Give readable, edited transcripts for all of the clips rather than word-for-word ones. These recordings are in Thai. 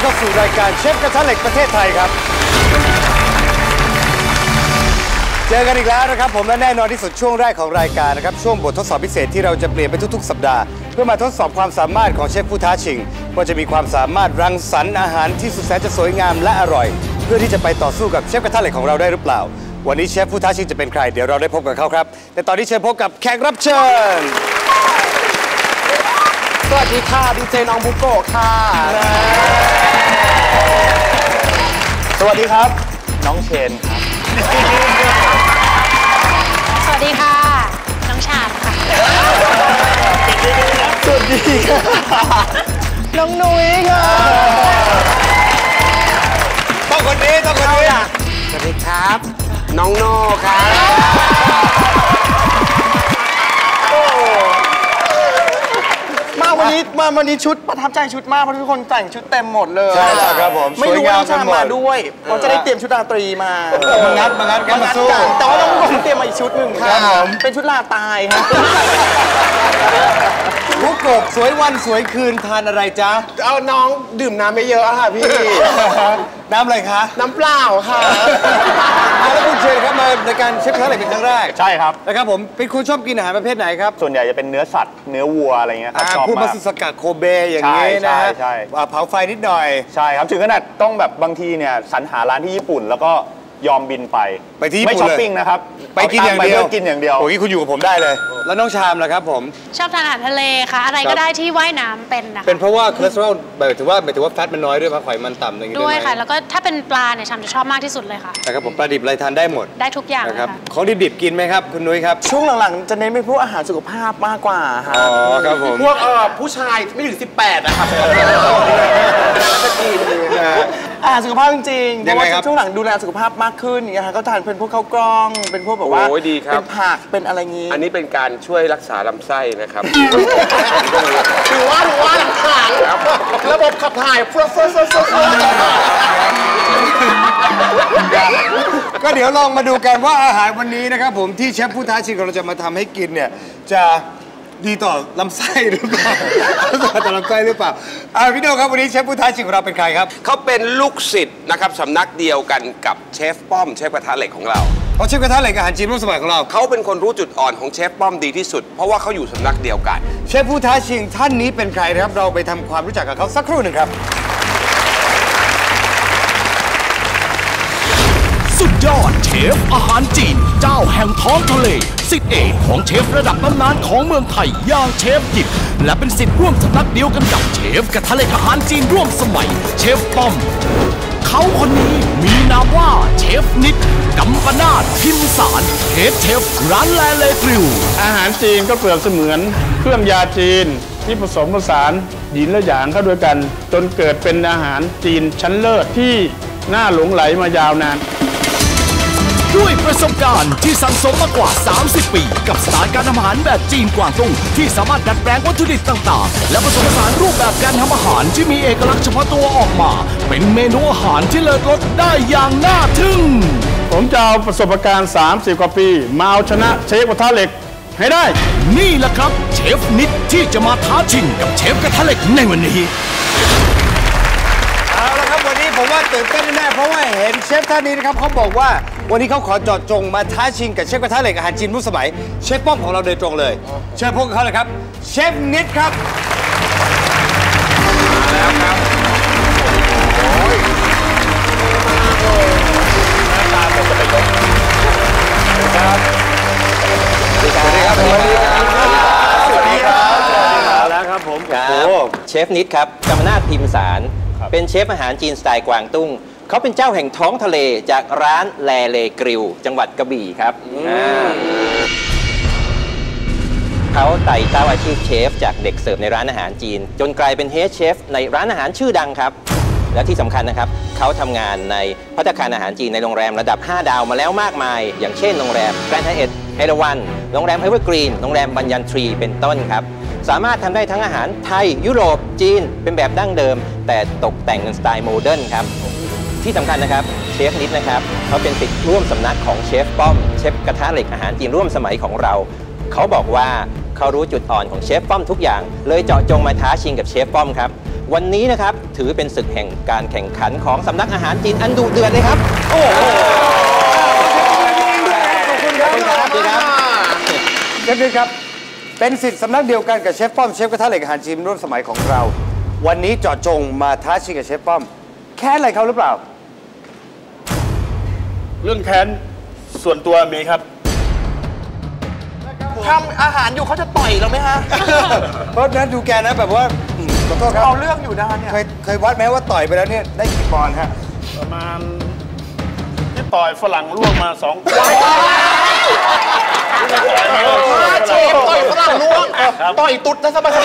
เข้าสู่รายการเชฟกระทะเหล็กประเทศไทยครับเจอกันอีกแล้วนะครับผมและแน่นอนที่สุดช่วงแรกของรายการนะครับช่วงบททดสอบพิเศษที่เราจะเปลี่ยนไปทุกๆสัปดาห์เพื่อมาทดสอบความสามารถของเชฟผู้ท้าชิงว่าจะมีความสามารถรังสรรค์อาหารที่สุดแสนจะสวยงามและอร่อยเพื่อที่จะไปต่อสู้กับเชฟกระทะเหล็กของเราได้หรือเปล่าวันนี้เชฟผู้ท้าชิงจะเป็นใครเดี๋ยวเราได้พบกับเขาครับแต่ตอนนี้เชิญพบกับแขกรับเชิญสวัสดีค่ะดีเจน้องบุโกะค่ะสวัสดีครับน้องเชนครับสวัสดีค่ะน้องชาญค่ะสวัสดีค่ะน้องนุ้ยค่ะต้องคนนี้สวัสดีครับน้องโน่ครับวันนี้ชุดประทับใจชุดมากเพราะทุกคนแต่งชุดเต็มหมดเลยใช่แล้วครับผมไม่รู้ว่าน้องชามาด้วยเราจะได้เตรียมชุดราตรีมางัดกันมาสู้แต่ว่าน้องผมเตรียมมาอีกชุดหนึ่งครับเป็นชุดลาตายครับบุโกะสวยวันสวยคืนทานอะไรจ๊ะเอาน้องดื่มน้ำไม่เยอะค่ะพี่น้ำอะไรคะน้ำเปล่าค่ะแล้วคุณเชนครับมารายการเชฟกระทะเหล็กเป็นครั้งแรกใช่ครับนะครับผมเป็นคนชอบกินอาหารประเภทไหนครับส่วนใหญ่จะเป็นเนื้อสัตว์เนื้อวัวอะไรเงี้ยครับชอบมากพูดมาสุสกัดโคเบอย่างนี้นะฮะเผาไฟนิดหน่อยใช่ครับถึงขนาดต้องแบบบางทีเนี่ยสรรหาร้านที่ญี่ปุ่นแล้วก็ยอมบินไปที่ญี่ปุ่นไม่ช้อปปิ้งนะครับไปกินอย่างเดียวโอ้ยคุณอยู่กับผมได้เลยแล้วน้องชามล่ะครับผมชอบทานอาหารทะเลค่ะอะไรก็ได้ที่ว่ายน้ำเป็นนะคะเป็นเพราะว่าคอเลสเตอรอลหมายถึงว่าแฟตมันน้อยด้วยไขมันต่ำอะไรอย่างเงี้ยด้วยค่ะแล้วก็ถ้าเป็นปลาเนี่ยชามจะชอบมากที่สุดเลยค่ะนะครับผมปลาดิบอะไรทานได้หมดได้ทุกอย่างนะครับของดิบๆกินไหมครับคุณนุ้ยครับช่วงหลังๆจะเน้นเป็นพวกอาหารสุขภาพมากกว่าค่ะอ๋อครับผมพวกผู้ชายไม่ถึง18นะครับอาหารสุขภาพจริงๆเพราะว่าช่วงหลังดูแลสุขภาพมากขึ้นอย่างเงี้ยค่ะก็ทานเป็นพวกข้าวกล้องเป็นพวกแบบว่าเป็นผักเป็นอะไรงี้อันนี้เป็นการช่วยรักษาลำไส้นะครับถือว่าหลังถ่ายระบบขับถ่ายเฟื่องก็เดี๋ยวลองมาดูกันว่าอาหารวันนี้นะครับผมที่เชฟผู้ท้าชิงเราจะมาทำให้กินเนี่ยจะดีต่อลำไส้หรือเปล่าต่อลำไส้หรือเปล่าพี่โดครับวันนี้เชฟผู้ท้าชิงของเราเป็นใครครับเขาเป็นลูกศิษย์นะครับสำนักเดียวกันกับเชฟป้อมเชฟกระทะเหล็กของเราเพราะเชฟกระทะเหล็กอาหารจีนร่วมสมัยของเราเขาเป็นคนรู้จุดอ่อนของเชฟป้อมดีที่สุดเพราะว่าเขาอยู่สำนักเดียวกันเชฟผู้ท้าชิงท่านนี้เป็นใครนะครับเราไปทำความรู้จักกับเขาสักครู่หนึ่งครับสุดยอดเชฟอาหารจีนเจ้าแห่งท้องทะเลศิษย์เอกของเชฟระดับตำนานของเมืองไทยอย่างเชฟหยิบและเป็นศิษย์ร่วมสำนักเดียวกันกับเชฟกระทะเหล็กอาหารจีนร่วมสมัยเชฟป้อมเขาคนนี้มีนามว่าเชฟนิดกัมปนาทพิมสารเฮดเชฟร้านแลเลกริวอาหารจีนก็เปรียบเสมือนเครื่องยาจีนที่ผสมผสานหยินและหยางเข้าด้วยกันจนเกิดเป็นอาหารจีนชั้นเลิศที่น่าหลงไหลมายาวนานด้วยประสบการณ์ที่สั่งสมมากว่า30ปีกับสไตล์การทำอาหารแบบจีนกวางตุ้งที่สามารถดัดแปลงวัตถุดิบต่างๆและผสมผสานรูปแบบการทำอาหารที่มีเอกลักษณ์เฉพาะตัวออกมาเป็นเมนูอาหารที่เลิศรสได้อย่างน่าทึ่งผมจะเอาประสบการณ์30กว่าปีมาเอาชนะเชฟกระทะเหล็กให้ได้นี่แหละครับเชฟนิดที่จะมาท้าชิงกับเชฟกระทะเหล็กในวันนี้เอาละครับวันนี้ผมว่าตื่นเต้นแน่เพราะว่าเห็นเชฟท่านนี้นะครับเขาบอกว่าวันนี้เขาขอเจาะจงมาท้าชิงกับเชฟกระทะเหล็กอาหารจีนรุ่นสมัยเชฟป้อมของเราโดยตรงเลยเชิญพบกับเขาเลยครับเชฟนิดครับมาแล้วครับหน้าตาเป็นจะไปยกครับสวัสดีครับสวัสดีครับสวัสดีครับแล้วครับผมเชฟนิดครับกัมปนาทพิมสารเป็นเชฟอาหารจีนสไตล์กวางตุ้งเขาเป็นเจ้าแห่งท้องทะเลจากร้านแลเลกริวจังหวัดกระบี่ครับเขาไต่เต้าอาชีพเชฟจากเด็กเสิร์ฟในร้านอาหารจีนจนกลายเป็นเฮดเชฟในร้านอาหารชื่อดังครับและที่สำคัญนะครับเขาทำงานในภัตตาคารอาหารจีนในโรงแรมระดับ5 ดาวมาแล้วมากมายอย่างเช่นโรงแรมแกรนด์ไฮเอทเอราวัณโรงแรมเอเวอร์กรีนโรงแรมบัญญันทรีเป็นต้นครับสามารถทำได้ทั้งอาหารไทยยุโรปจีนเป็นแบบดั้งเดิมแต่ตกแต่งในสไตล์โมเดิร์นครับที่สำคัญนะครับเชฟนิดนะครับเขาเป็นศิษย์ร่วมสำนักของเชฟป้อมเชฟกระทะเหล็กอาหารจีนร่วมสมัยของเราเขาบอกว่าเขารู้จุดอ่อนของเชฟป้อมทุกอย่างเลยเจาะจงมาท้าชิงกับเชฟป้อมครับวันนี้นะครับถือเป็นศึกแห่งการแข่งขันของสำนักอาหารจีนอันดุเดือดเลยครับโอ้โหขอบคุณครับเชฟดิ๊กครับเป็นสิทธิ์สำนักเดียวกันกับเชฟป้อมเชฟกระทะเหล็กอาหารจีนร่วมสมัยของเรา วันนี้เจาะจงมาท้าชิงกับเชฟป้อมแค้นอะไรเขาหรือเปล่าเรื่องแค้นส่วนตัวมีครับทำอาหารอยู่เขาจะต่อยเราไหมฮะเพราะนั้นดูแกนะแบบว่าขอโทษครับเอาเรื่องอยู่นะเนี่ยเคยวัดไหมว่าต่อยไปแล้วเนี่ยได้กี่ปอนด์ฮะประมาณที่ต่อยฝรั่งล่วงมา2 เชฟต่อยฝรั่งล่วงต่อยตุ๊ดนะสบาย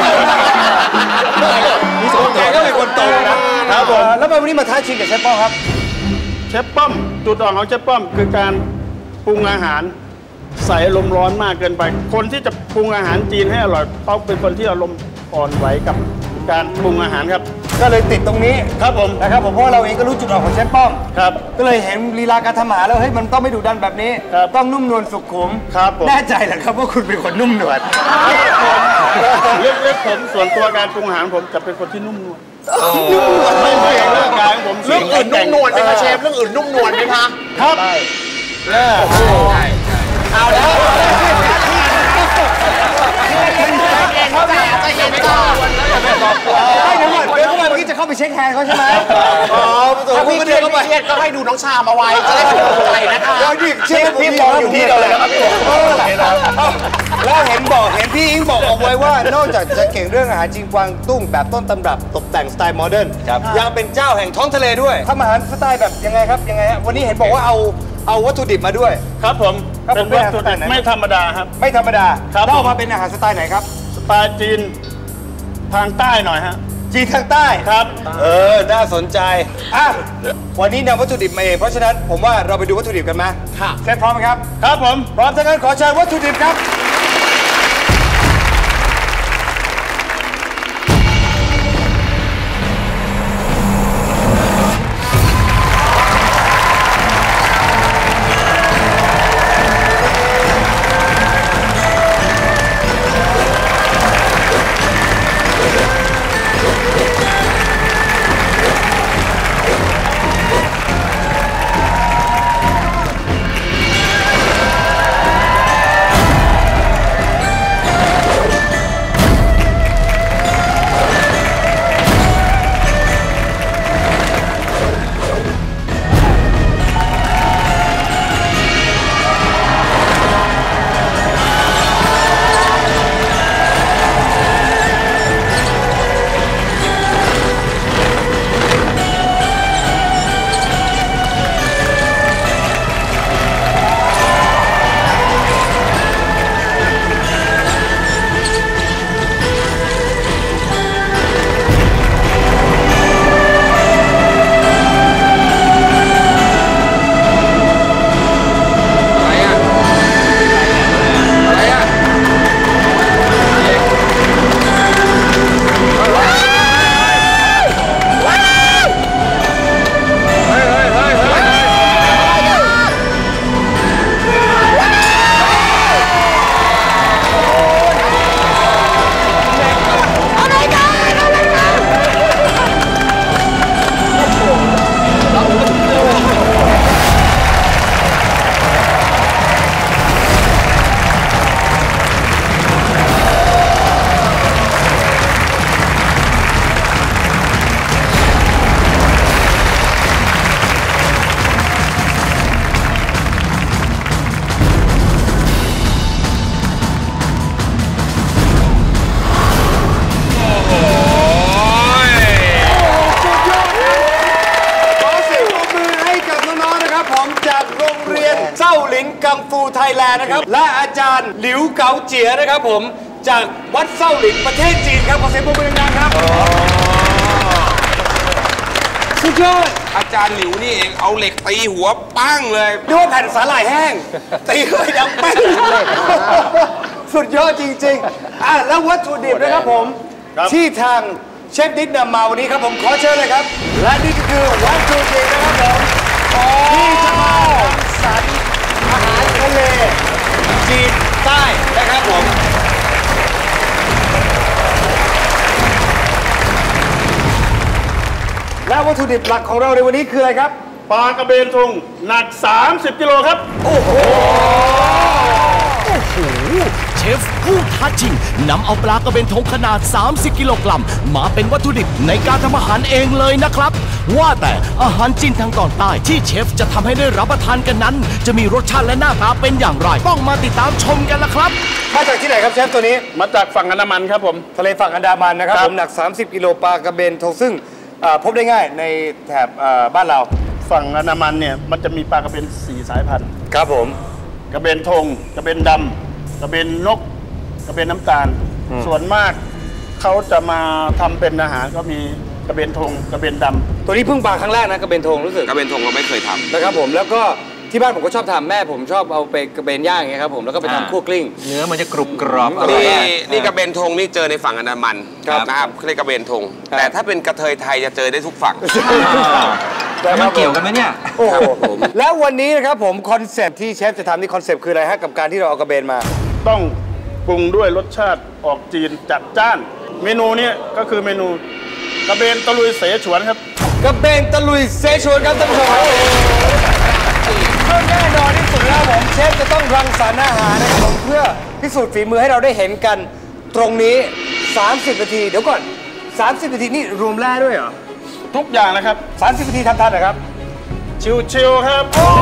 มีสมองแกก็เป็นคนโตนะครับผมแล้ววันนี้มาท้าชิงกับเชฟป้อมครับเชฟป้อมจุดอ่อนของเชฟป้อมคือการปรุงอาหารใส่อารมณ์ร้อนมากเกินไปคนที่จะปรุงอาหารจีนให้อร่อยต้องเป็นคนที่อารมณ์อ่อนไหวกับการปรุงอาหารครับก็เลยติดตรงนี้ครับผมนะครับผมเพราะเราเองก็รู้จุดอ่อนของเชฟป้อมครับก็เลยเห็นลีลาการทำอาหารแล้วเฮ้ยมันต้องไม่ดุดันแบบนี้ต้องนุ่มนวลสุขุมครับผมแน่ใจเหรอครับว่าคุณเป็นคนนุ่มนวลเรื่องผมส่วนตัวการปรุงอาหารผมจะเป็นคนที่นุ่มนวลไม่เหมือนเรื่องการของผมเรื่องอื่นนุ่มนวลไหมคะเชฟเรื่องอื่นนุ่มนวลไหมคะครับเอาแล้วเขาจะเห็นก่อนไม่เดี๋ยวก่อนเดี๋ยวเมื่อกี้จะเข้าไปเช็คแฮนด์เขาใช่ไหมถ้าพี่เครียดก็ให้ดูน้องชามเอาไว้จะได้ถูกใจนะคะแล้วเชฟพี่มองอยู่ที่เราเลยครับแล้วเห็นพี่อิงบอกเอาไว้ว่านอกจากจะเก่งเรื่องอาหารจีนกวางตุ้งแบบต้นตำรับตกแต่งสไตล์โมเดิร์นยังเป็นเจ้าแห่งท้องทะเลด้วยทำอาหารสไตล์แบบยังไงครับยังไงฮะวันนี้เห็นบอกว่าเอาวัตถุดิบมาด้วยครับผมเป็นวัตถุดิบไม่ธรรมดาครับไม่ธรรมดาเล่ามาเป็นอาหารสไตล์ไหนครับสไตล์จีนทางใต้หน่อยฮะจีนทางใต้ครับน่าสนใจวันนี้นำวัตถุดิบมาเองเพราะฉะนั้นผมว่าเราไปดูวัตถุดิบกันไหมค่ะเชฟพร้อมไหมครับครับผมพร้อมทั้งนั้นขอเชิญวัตถุดิบครับกังฟูไทยแลนด์นะครับและอาจารย์หลิวเกาเจี๋ยนะครับผมจากวัดเส้าหลินประเทศจีนครับขอเสียงปรบมือดังๆครับสุดยอดอาจารย์หลิวนี่เองเอาเหล็กตีหัวปั้งเลยด้วยแผ่นสาหร่ายแห้งตีเลยดังปั้งสุดยอดจริงๆแล้ววัตถุดิบนะครับผมที่ทางเชฟดิ๊กนำมาวันนี้ครับผมขอเชิญเลยครับและนี่ก็คือวัตถุดิบนะครับผมที่จะมาสรรอาหารทะเลจีนใต้นะครับผมและวัตถุดิบหลักของเราในวันนี้คืออะไรครับปลากระเบนทงหนัก 30 กิโลครับโอ้โหเชฟผู้ท้าชิงนำเอาปลากระเบนทงขนาด 30 กิโลกรัมมาเป็นวัตถุดิบในการทำอาหารเองเลยนะครับ ว่าแต่อาหารจีนทางตอนใต้ที่เชฟจะทำให้ได้รับประทานกันนั้น จะมีรสชาติและหน้าตาเป็นอย่างไรต้องมาติดตามชมกันละครับมาจากที่ไหนครับเชฟตัวนี้มาจากฝั่งอันดามันครับผมทะเลฝั่งอันดามันนะครับครับผมหนัก 30 กิโลปลากระเบนทงซึ่งพบได้ง่ายในแถบบ้านเราฝั่งอันดามันเนี่ยมันจะมีปลากระเบน4 สายพันธุ์ครับผมกระเบนทงกระเบนดำกระเบนนกกระเบนน้ำตาล ส่วนมากเขาจะมาทำเป็นอาหารก็มีกระเบนทงกระเบนดำตัวนี้เพิ่งปลาครั้งแรกนะกระเบนทงรู้สึกกระเบนทงเราไม่เคยทำนะครับผมแล้วก็ที่บ้านผมก็ชอบทำแม่ผมชอบเอาไปกระเบนย่างอย่างเงี้ยครับผมแล้วก็ไปทำคั่วกลิ้งเนื้อมันจะกรุบกรอบอร่อยนี่กระเบนทงนี่เจอในฝั่งอันดามันครับนะครับเรียกกระเบนทงครับแต่ถ้าเป็นกระเทยไทยจะเจอได้ทุกฝั่งแล้วมันเกี่ยวกันไหมเนี่ยโอ้โหแล้ววันนี้นะครับผมคอนเซปต์ที่เชฟจะทำนี่คอนเซปต์คืออะไรฮะกับการที่เราเอากระเบนมาต้องปรุงด้วยรสชาติออกจีนจัดจ้าน เมนูนี้ก็คือเมนูกระเบนตะลุยเสฉวนครับกระเบนตะลุยเซชวนครับท่านผู้ชมครับเพื่อแน่นอนที่สุดแล้วผมเชฟจะต้องรังสรรค์อาหารนะครับผมเพื่อพิสูจน์ฝีมือให้เราได้เห็นกันตรงนี้ 30 นาทีเดี๋ยวก่อน 30 นาทีนี่รวมแร่ด้วยเหรอทุกอย่างนะครับ 30 นาทีทำทันเหรอครับชิวๆครับ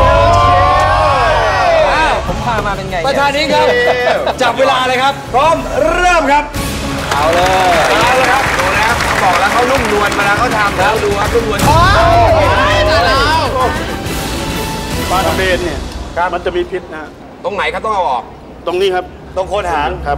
ผมพามาเป็นไงประธานนี้ครับจับเวลาเลยครับ พร้อมเริ่มครับเอาเลยเอาละครับดูนะครับเขาบอกแล้วเขานุ่มนวลเวลาเขาทำแล้วดูครับนุ่มนวลปลากระเบนเนี่ยมันจะมีพิษนะฮะตรงไหนครับต้องเอาออกตรงนี้ครับตรงโคนหางครับ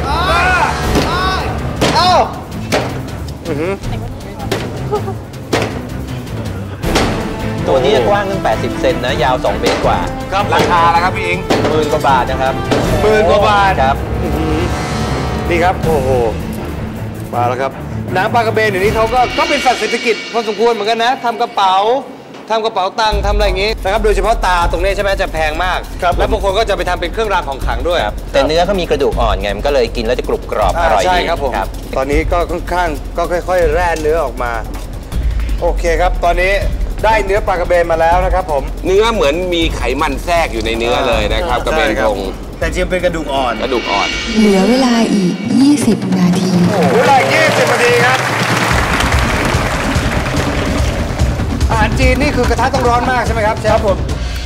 ตัวนี้กว้างตั้ง80 เซนนะ ยาว 2 เมตรกว่าครับราคาแล้วครับพี่อิง 10,000 กว่าบาทนะครับ 10,000 กว่าบาทครับนี่ครับโอ้โหมาแล้วครับหนังปลากระเบนเดี๋ยวนี้เขาก็เป็นสัตว์เศรษฐกิจพอสมควรเหมือนกันนะทำกระเป๋าตังค์ทำอะไรอย่างงี้นะครับโดยเฉพาะตาตรงนี้ใช่ไหมจะแพงมากครับแล้วบางคนก็จะไปทำเป็นเครื่องรางของขลังด้วยแต่เนื้อเขามีกระดูกอ่อนไง มันก็เลยกินแล้วจะกรุบกรอบอร่อยดีใช่ครับผมตอนนี้ก็ค่อนข้างก็ค่อยๆแร่เนื้อออกมาโอเคครับตอนนี้ได้เนื้อปลากระเบนมาแล้วนะครับผมเนื้อเหมือนมีไขมันแทรกอยู่ในเนื้อเลยนะครับกระเบนทงแต่จริงเป็นกระดูกอ่อนกระดูกอ่อนเหลือเวลาอีก 20 นาทีเวลา20 นาทีครับอาหารจีนนี่คือกระทะต้องร้อนมากใช่ไหมครับเชฟผม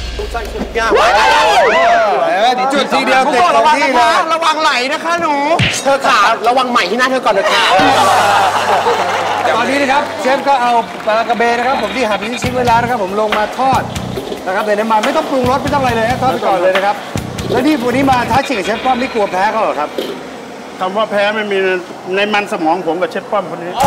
จุดทีเดียวติดสองที่เลยระวังไหลนะคะหนูเธอขาระวังใหม่ที่หน้าเธอก่อนเถอะค่ะตอนนี้นะครับเชฟก็เอาปลากระเบนนะครับผมที่หั่นเป็นชิ้นๆไว้แล้วนะครับผมลงมาทอดนะครับในน้ำมันไม่ต้องปรุงรสไม่ต้องอะไรเลยนะทอดไปก่อนเลยนะครับแล้วที่วันนี้มาท้าชิงกับเชฟป้อมนี่กลัวแพ้เขาเหรอครับคำว่าแพ้ไม่มีในมันสมองผมกับเชฟป้อมคนนี้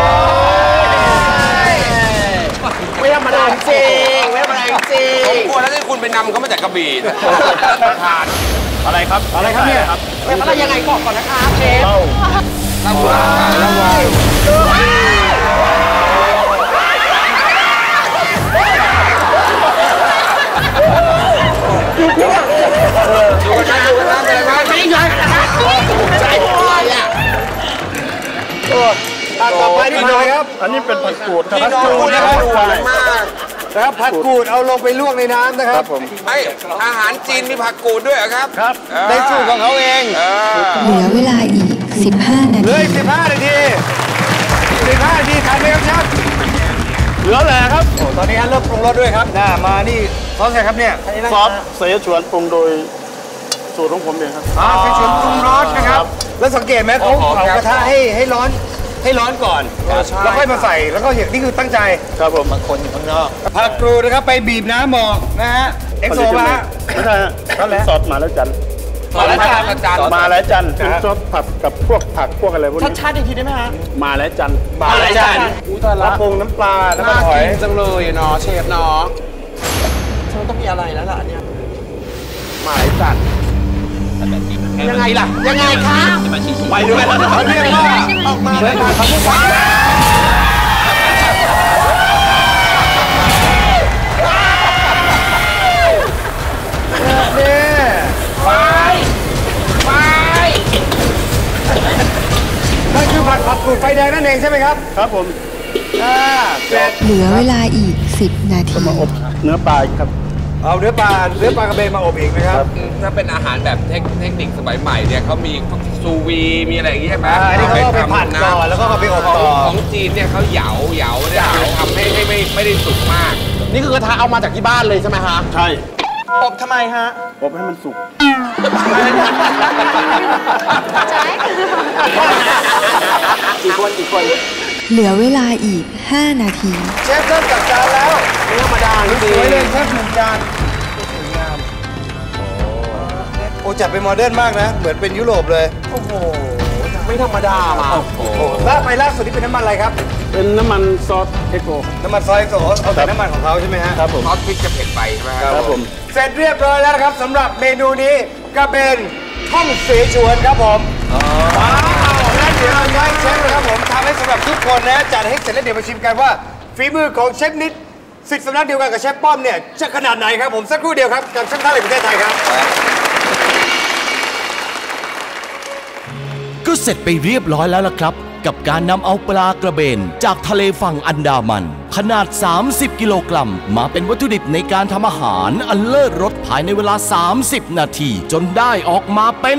ไม่ธรรมดาจริงไม่ธรรมดาจริงผมกลัวแล้วที่คุณไปนำเขามาจากกระบี่นะอะไรครับอะไรครับเนี่ยเป็นอะไรยังไงบอกก่อนนะคะเชฟระวังต่อไปนี่คืออะไรครับอันนี้เป็นผักกูดครับผักกูดนะครับนะครับผักกูดเอาลงไปลวกในน้ำนะครับผมไออาหารจีนมีผักกูดด้วยเหรอครับครับในสูตรของเขาเองเหลือเวลาอีก 15 นาเหลืทีออีก15 นาที15 นาทีทันไหมครับเชฟเหลือแหละครับโอ้ตอนนี้ฮะเริ่มปรุงรสด้วยครับมานี่ซอสอะไรครับเนี่ยซอสเสฉวนปรุงโดยสูตรของผมเองครับเสฉวนปรุงรสนะครับแล้วสังเกตไหมเขาเผากระทะให้ร้อนก่อนแล้วค่อยมาใส่แล้วก็อย่างนี่คือตั้งใจครับผมบางคนอยู่ข้างนอกผักกรูดนะครับไปบีบน้ำหมอกนะฮะเอ็กโซมาฮะไม่ใช่ฮะซอสมาแล้วจันมาแล้วจันมาแล้วจันเป็นซอสผัดกับพวกผักพวกอะไรพวกนี้ชัดๆอีกทีได้ไหมฮะมาแล้วจันมาเลยจ้ะแล้วปรุงน้ำปลาน้ำมันหอยจังเลยเนาะเชฟเนาะฉันต้องมีอะไรแล้วล่ะอันเนี้ยมาเลยจัดยังไงล่ะยังไงคะไปด้วยแล้วเขาเรียกว่าออกมาเลยผัดผู้ฟังนั่นคือผัดผักกูดไฟแดงนั่นเองใช่ไหมครับครับผมอ่าเหลือเวลาอีก 10 นาทีมาอบเนื้อปลาครับเอาเนื้อปลากระเบนมาอบอีกนะครับถ้าเป็นอาหารแบบเทคนิคสมัยใหม่เนี่ยเขามีซูวีมีอะไรอย่างเงี้ยใช่ไหมอันนี้เขาเอาไปผัดก่อนแล้วก็เอาไปอบต่อของจีนเนี่ยเขาเหยาเนี่ยทำให้ไม่ได้สุกมากนี่คือกระทะเอามาจากที่บ้านเลยใช่ไหมฮะใช่อบทำไมฮะอบให้มันสุกกี่คนเหลือเวลาอีก 5 นาทีเชฟเริ่มจัดจานแล้วไม่ธรรมดาจสริงวยเลยเชฟหนึ่งจานโอ้จัดเป็นโมเดิร์นมากนะ เหมือนเป็นยุโรปเลยโอ้โหไม่ธรรมดามาล่าสุดนี่เป็นน้ำมันอะไรครับเป็นน้ำมันซอสเอ็กโกน้ำมันซอยโซเอาแต่น้ำมันของเขาใช่ไหมฮะครับผมซอสพริกจะเผ็ดไปใช่ไหมคครัรับผมเสร็จเรียบร้อยแล้วนะครับสำหรับเมนูนี้ก็เป็นท่องเสฉวนครับผมว้าวแล้วเดี๋ยวเราย้ายเชฟนะครับผมทำให้สำหรับทุกคนนะจัดให้เสร็จแล้วเดี๋ยวมาชิมกันว่าฝีมือของเชฟนิดสิทธิ์สำนักเดียวกันกับเชฟป้อมเนี่ยจะขนาดไหนครับผมสักครู่เดียวครับกับเชฟท่าเหล็กประเทศไทยครับก็เสร็จไปเรียบร้อยแล้วล่ะครับ กับการนำเอาปลากระเบนจากทะเลฝั่งอันดามัน ขนาด 30 กิโลกรัมมาเป็นวัตถุดิบในการทำอาหารอันเลิศรสภายในเวลา 30 นาทีจนได้ออกมาเป็น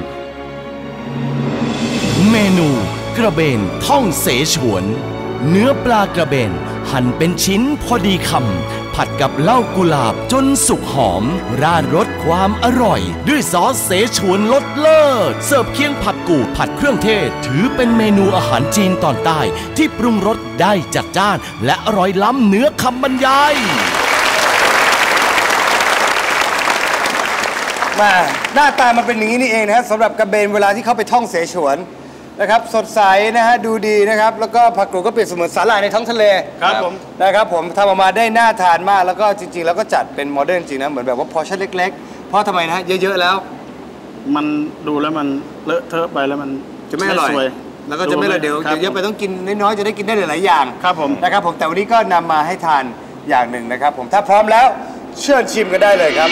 เมนูกระเบนท่องเสฉวน เนื้อปลากระเบนหั่นเป็นชิ้นพอดีคำผัดกับเหล้ากุหลาบจนสุกหอมราดรสความอร่อย ด้วยซอสเสฉวนรสเลิศเสิร์ฟเคียงผักกูดผัดเครื่องเทศ ถือเป็นเมนูอาหารจีนตอนใต้ที่ปรุงรสได้จัดจ้าน และอร่อยล้ำเหนือคำบรรยายมาหน้าตามันเป็นอย่างนี้นี่เองนะฮะสำหรับกระเบนเวลาที่เขาไปท่องเสฉวนนะครับสดใสนะฮะดูดีนะครับแล้วก็ผักกูดก็เปรียบเสมือนสาหร่ายในท้องทะเลครับผมนะครับผมทำออกมาได้น่าทานมากแล้วก็จริงๆแล้วก็จัดเป็นโมเดิร์นจริงนะเหมือนแบบว่าพอชั่นเล็กๆ เพราะทำไมนะฮะเยอะๆแล้วมันดูแล้วมันเลอะเทอะไปแล้วมันจะไม่อร่อยสวยแล้วก็จะไม่อร่อยเดี๋ยวครับเยอะๆไปต้องกินน้อยๆจะได้กินได้หลายๆอย่างครับผมนะครับผมแต่วันนี้ก็นำมาให้ทานอย่างหนึ่งนะครับผมถ้าพร้อมแล้วเชิญชิมกันได้เลยครับ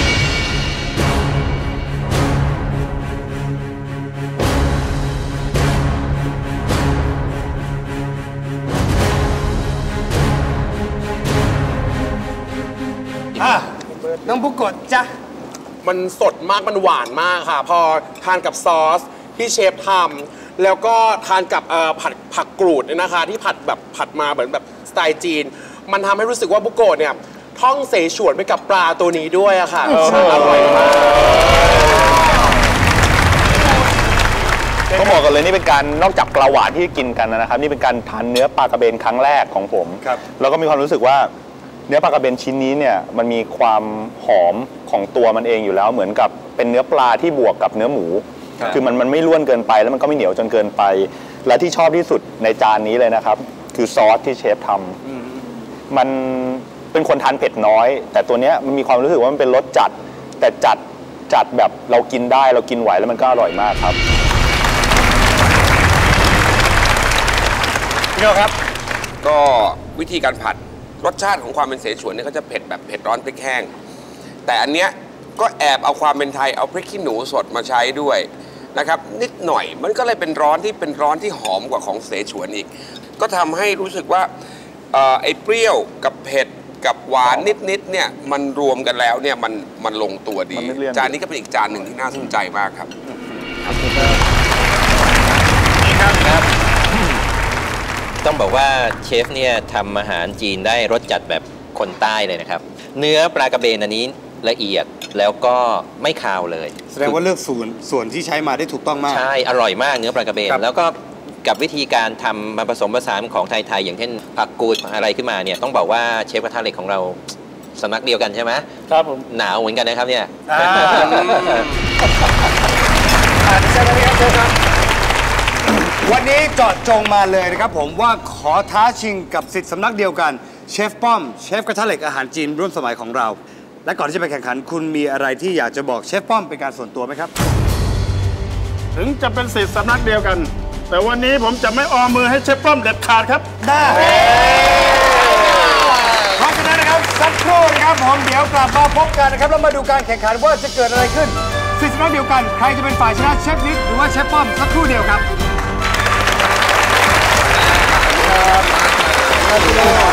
น้องบุกกดจ้ะมันสดมากมันหวานมากค่ะ พอทานกับซอสที่เชฟทำแล้วก็ทานกับผักกรูดเนี่ยนะคะ ที่ผัดมาเหมือนแบบสไตล์จีน มันทำให้รู้สึกว่าบุโกะเนี่ยท่องเสฉวนไปกับปลาตัวนี้ด้วยอะค่ะอร่อยมากต้องบอกกันเลยนี่เป็นการนอกจากปลาหวานที่กินกันนะครับนี่เป็นการทานเนื้อปลากระเบนครั้งแรกของผมแล้วก็มีความรู้สึกว่าเนื้อปลากระเบนชิ้นนี้เนี่ยมันมีความหอมของตัวมันเองอยู่แล้วเหมือนกับเป็นเนื้อปลาที่บวกกับเนื้อหมูคือมันไม่ร่วนเกินไปแล้วมันก็ไม่เหนียวจนเกินไปและที่ชอบที่สุดในจานนี้เลยนะครับคือซอสที่เชฟทำมันเป็นคนทานเผ็ดน้อยแต่ตัวเนี้ยมันมีความรู้สึกว่ามันเป็นรสจัดแต่จัดแบบเรากินได้เรากินไหวแล้วมันก็อร่อยมากครับพี่โนครับก็วิธีการผัดรสชาติของความเป็นเสฉวนเนี่ยเขาจะเผ็ดแบบเผ็ดร้อนพริกแห้งแต่อันเนี้ยก็แอบเอาความเป็นไทยเอาพริกขี้หนูสดมาใช้ด้วยนะครับนิดหน่อยมันก็เลยเป็นร้อนที่หอมกว่าของเสฉวนอีกก็ทำให้รู้สึกว่าไอ้เปรี้ยวกับเผ็ดกับหวานนิดเนี่ยมันรวมกันแล้วเนี่ยมันลงตัวดีจานนี้ก็เป็นอีกจานหนึ่งที่น่าสนใจมากครับต้องบอกว่าเชฟเนี่ยทำอาหารจีนได้รสจัดแบบคนใต้เลยนะครับเนื้อปลากระเบนอันนี้ละเอียดแล้วก็ไม่คาวเลยแสดงว่าเลือกส่วนที่ใช้มาได้ถูกต้องมากใช่อร่อยมากเนื้อปลากระเบนแล้วก็กับวิธีการทำมาผสมผสานของไทยๆอย่างเช่นผักกูดอะไรขึ้นมาเนี่ยต้องบอกว่าเชฟกระทะเหล็กของเราสำนักเดียวกันใช่ไหมครับผมหนาวเหมือนกันนะครับเนี่ยวันนี้เจาะจงมาเลยนะครับผมว่าขอท้าชิงกับสิทธิ์สำนักเดียวกันเชฟป้อมเชฟกระทะเหล็กอาหารจีนร่วมสมัยของเราและก่อนที่จะไปแข่งขันคุณมีอะไรที่อยากจะบอกเชฟป้อมเป็นการส่วนตัวไหมครับถึงจะเป็นสิทธิ์สำนักเดียวกันแต่วันนี้ผมจะไม่ออมมือให้เชฟป้อมเด็ดขาดครับได้เพราะฉะนั้นนะครับสักครู่นะครับผมเดี๋ยวกลับมาพบกันนะครับแล้วมาดูการแข่งขันว่าจะเกิดอะไรขึ้นสิทธิ์สำนักเดียวกันใครจะเป็นฝ่ายชนะเชฟนิดหรือว่าเชฟป้อมสักครู่เดียวครับครับ